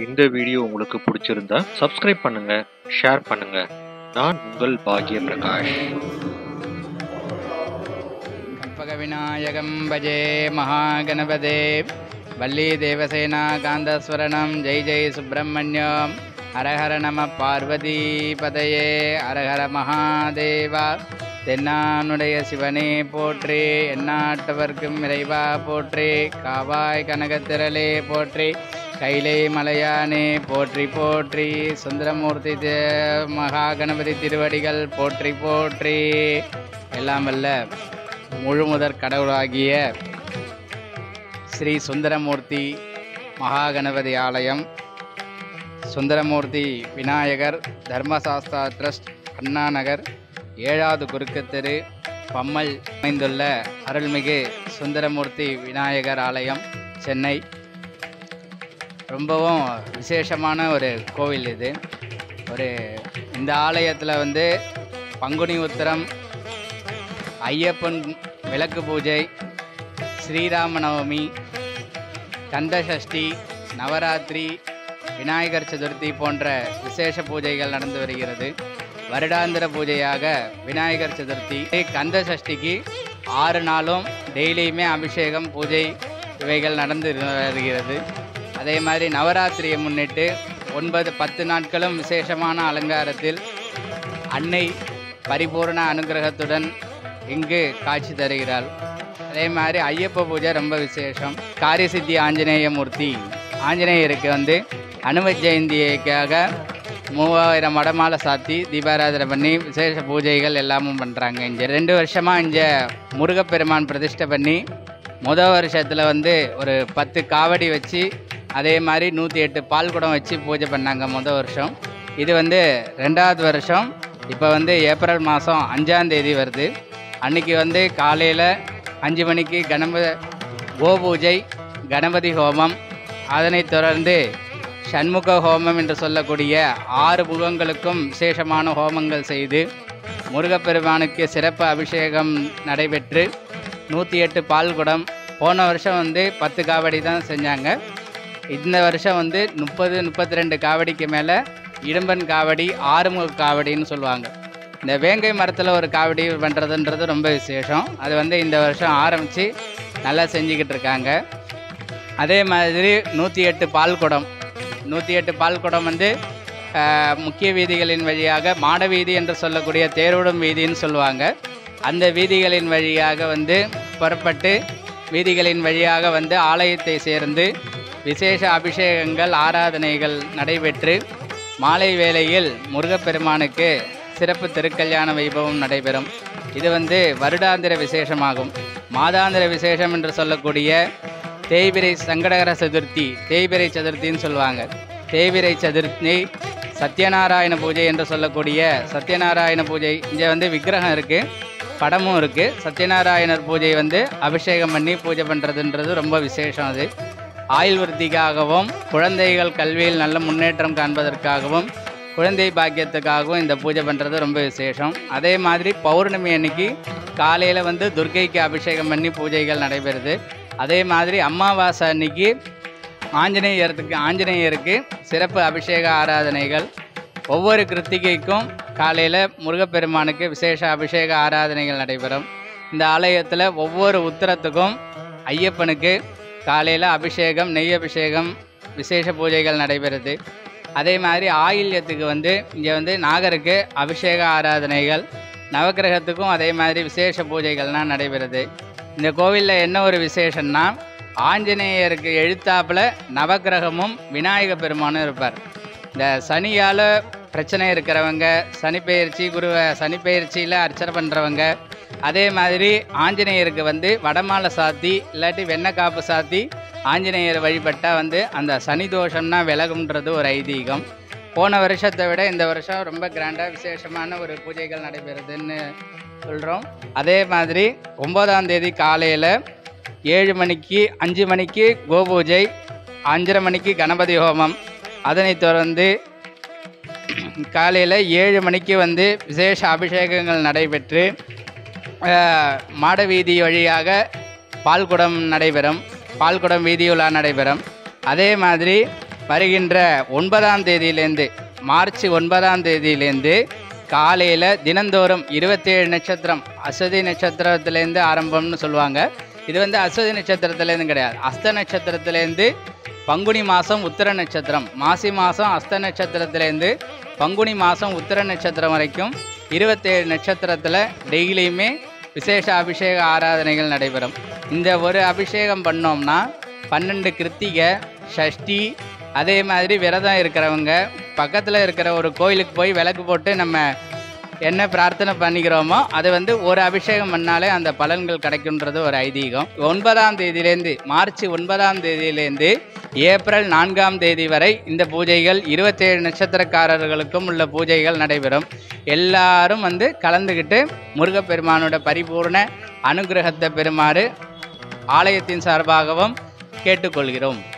இந்த வீடியோ உங்களுக்கு பிடிச்சிருந்தா சப்ஸ்கிரைப் பண்ணுங்க, ஷேர் பண்ணுங்க. நான் உங்கள் பாக்ய பிரகாஷ். கற்பக விநாயகம் பஜே மகாகணபதே வள்ளி தேவசேனா காந்தஸ்வரணம் ஜெய் ஜெய் சுப்பிரமணியம் ஹரஹர நம பார்வதி பதையே ஹரஹர மகாதேவா. தென்னானுடைய சிவனே போற்றி, எந்நாட்டவர்க்கும் இறைவா போற்றி, காவாய் கனகத்திரளே போற்றி, கைலை மலையானே போற்றி போற்றி, சுந்தரமூர்த்தி மகாகணபதி திருவடிகள் போற்றி போற்றி. எல்லாம் வல்ல முழுமுதற் கடவுளாகிய ஸ்ரீ சுந்தரமூர்த்தி மகாகணபதி ஆலயம், சுந்தரமூர்த்தி விநாயகர் தர்மசாஸ்திரா ட்ரஸ்ட், அண்ணா நகர், 7வது குறுக்கு தெரு, பம்மல் அமைந்துள்ள அருள்மிகு சுந்தரமூர்த்தி விநாயகர் ஆலயம், சென்னை. ரொம்பவும் விசேஷமான ஒரு கோவில் இது. இந்த ஆலயத்தில் பங்குனி உத்திரம், ஐயப்பன் விளக்கு பூஜை, ஸ்ரீராம நவமி, கந்தசஷ்டி, நவராத்திரி, விநாயகர் சதுர்த்தி போன்ற விசேஷ பூஜைகள் நடந்து வருகிறது. வருடாந்திர பூஜையாக விநாயகர் சதுர்த்தி, கந்த சஷ்டிக்கு 6 நாளும் டெய்லியுமே அபிஷேகம் பூஜை இவைகள் நடந்து வருகிறது. அதே மாதிரி நவராத்திரியை முன்னிட்டு 9-10 நாட்களும் விசேஷமான அலங்காரத்தில் அன்னை பரிபூர்ண அனுகிரகத்துடன் இங்கு காட்சி தருகிறாள். அதே மாதிரி ஐயப்ப பூஜை ரொம்ப விசேஷம். காரியசித்தி ஆஞ்சநேய மூர்த்தி, ஆஞ்சநேயருக்கு அனும ஜெயந்திக்காக 3000 மடமாலை சாத்தி தீபாராதனை பண்ணி விசேஷ பூஜைகள் எல்லாமும் பண்ணுறாங்க. இங்கே 2 வருஷமாக இங்கே முருகப்பெருமான் பிரதிஷ்டை பண்ணி முதல் வருஷத்தில் ஒரு 10 காவடி வச்சு, அதே மாதிரி 108 பால் குடம் வச்சு பூஜை பண்ணாங்க முதல் வருஷம். இது 2வது வருஷம். இப்போ ஏப்ரல் மாதம் 5ஆம் தேதி வருது. அன்றைக்கி காலையில் 5 மணிக்கு கோபூஜை, கணபதி ஹோமம், அதனைத் தொடர்ந்து சண்முக ஹோமம் என்று சொல்லக்கூடிய 6 முகங்களுக்கும் விசேஷமான ஹோமங்கள் செய்து முருகப்பெருமானுக்கு சிறப்பு அபிஷேகம் நடைபெற்று 108 பால் குடம். போன வருஷம் 10 காவடி தான் செஞ்சாங்க. இந்த வருஷம் 30-32 காவடிக்கு மேலே இடும்பன் காவடி, 6 முக காவடின்னு சொல்லுவாங்க. இந்த வேங்கை மரத்தில் ஒரு காவடி பண்ணுறதுன்றது ரொம்ப விசேஷம். அது இந்த வருஷம் ஆரம்பித்து நல்லா செஞ்சுக்கிட்டு இருக்காங்க. அதே மாதிரி 108 பால் குடம், 108 பால் குடம் முக்கிய வீதிகளின் வழியாக, மாட வீதி என்று சொல்லக்கூடிய தேரோடும் வீதின்னு சொல்லுவாங்க, அந்த வீதிகளின் வழியாக புறப்பட்டு வீதிகளின் வழியாக ஆலயத்தை சேர்ந்து விசேஷ அபிஷேகங்கள், ஆராதனைகள் நடைபெற்று மாலை வேளையில் முருகப்பெருமானுக்கு சிறப்பு திருக்கல்யாண வைபவம் நடைபெறும். இது வருடாந்திர விசேஷமாகும். மாதாந்திர விசேஷம் என்று சொல்லக்கூடிய தேய்பிரை சங்கடகர சதுர்த்தி, தேய்பிரை சதுர்த்தின்னு சொல்லுவாங்க. தேய்பிரை சதுர்த்தி, சத்யநாராயண பூஜை என்று சொல்லக்கூடிய சத்யநாராயண பூஜை. இங்கே விக்கிரகம் இருக்குது, படமும் இருக்குது. சத்யநாராயணர் பூஜை அபிஷேகம் பண்ணி பூஜை பண்ணுறதுன்றது ரொம்ப விசேஷம். அது ஆயுள் விருத்திக்காகவும், குழந்தைகள் கல்வியில் நல்ல முன்னேற்றம் காண்பதற்காகவும், குழந்தை பாக்கியத்துக்காகவும் இந்த பூஜை பண்ணுறது ரொம்ப விசேஷம். அதே மாதிரி பௌர்ணமி அன்னைக்கு காலையில் துர்க்கைக்கு அபிஷேகம் பண்ணி பூஜைகள் நடைபெறுது. அதே மாதிரி அமாவாசை அன்னைக்கு ஆஞ்சநேயருக்கு சிறப்பு அபிஷேக ஆராதனைகள். ஒவ்வொரு கிருத்திகைக்கும் காலையில் முருகப்பெருமானுக்கு விசேஷ அபிஷேக ஆராதனைகள் நடைபெறும். இந்த ஆலயத்தில் ஒவ்வொரு உத்திரத்துக்கும் ஐயப்பனுக்கு காலையில் அபிஷேகம், நெய் அபிஷேகம், விசேஷ பூஜைகள் நடைபெறுது. அதே மாதிரி ஆயில்யத்துக்கு இங்கே நாகருக்கு அபிஷேக ஆராதனைகள், நவக்கிரகத்துக்கும் அதே மாதிரி விசேஷ பூஜைகள்லாம் நடைபெறுது. இந்த கோவிலில் என்ன ஒரு விசேஷம்னா, ஆஞ்சநேயருக்கு எழுத்தாப்பில் நவக்கிரகமும் விநாயக பெருமானும் இருப்பார். இந்த சனியால் பிரச்சனை இருக்கிறவங்க, சனிப்பெயர்ச்சி, சனிப்பெயர்ச்சியில் அர்ச்சனை பண்ணுறவங்க, அதே மாதிரி ஆஞ்சநேயருக்கு வடமாலை சாத்தி இல்லாட்டி வெண்ணக்காப்பு சாத்தி ஆஞ்சநேயர் வழிபட்டால் அந்த சனி தோஷம்னா விலகும்ன்றது ஒரு ஐதீகம். போன வருஷத்தை விட இந்த வருஷம் ரொம்ப கிராண்டாக விசேஷமான ஒரு பூஜைகள் நடைபெறுதுன்னு சொல்கிறோம். அதே மாதிரி 9ஆம் தேதி காலையில் 5 மணிக்கு கோபூஜை, 5:30 மணிக்கு கணபதி ஹோமம், அதனைத் தொடர்ந்து காலையில் 7 மணிக்கு விசேஷ அபிஷேகங்கள் நடைபெற்று மாட வீதி வழியாக பால்குடம் நடைபெறும். பால்குடம் வீதியுலா நடைபெறும். அதே மாதிரி வருகின்ற 9ஆம் தேதியிலேருந்து மார்ச் 9ஆம் தேதியிலேருந்து காலையில் தினந்தோறும் 27 நட்சத்திரம் அஸ்வதி நட்சத்திரத்துலேருந்து ஆரம்பம்னு சொல்லுவாங்க. இது வந்து அஸ்வதி நட்சத்திரத்துலேருந்து கிடையாது, அஸ்த நட்சத்திரத்துலேருந்து பங்குனி மாதம் உத்திர நட்சத்திரம், மாசி மாதம் அஸ்த நட்சத்திரத்துலேருந்து பங்குனி மாதம் உத்திர நட்சத்திரம் வரைக்கும் 27 நட்சத்திரத்தில் டெய்லியுமே விசேஷ அபிஷேக ஆராதனைகள் நடைபெறும். இந்த ஒரு அபிஷேகம் பண்ணோம்னா 12 கிருத்திகை சஷ்டி, அதே மாதிரி விரதம் இருக்கிறவங்க பக்கத்தில் இருக்கிற ஒரு கோயிலுக்கு போய் விளக்கு போட்டு நம்ம என்ன பிரார்த்தனை பண்ணிக்கிறோமோ அது வந்து ஒரு அபிஷேகம் பண்ணாலே அந்த பலன்கள் கிடைக்குன்றது ஒரு ஐதீகம். 9ஆம் தேதியிலேருந்து மார்ச் 9ஆம் தேதியிலேருந்து ஏப்ரல் 4ஆம் தேதி வரை இந்த பூஜைகள் 27 நட்சத்திரக்காரர்களுக்கும் உள்ள பூஜைகள் நடைபெறும். எல்லாரும் வந்து கலந்துக்கிட்டு முருகப்பெருமானோட பரிபூர்ண அனுகிரகத்தை பெறுமாறு ஆலயத்தின் சார்பாகவும் கேட்டுக்கொள்கிறோம்.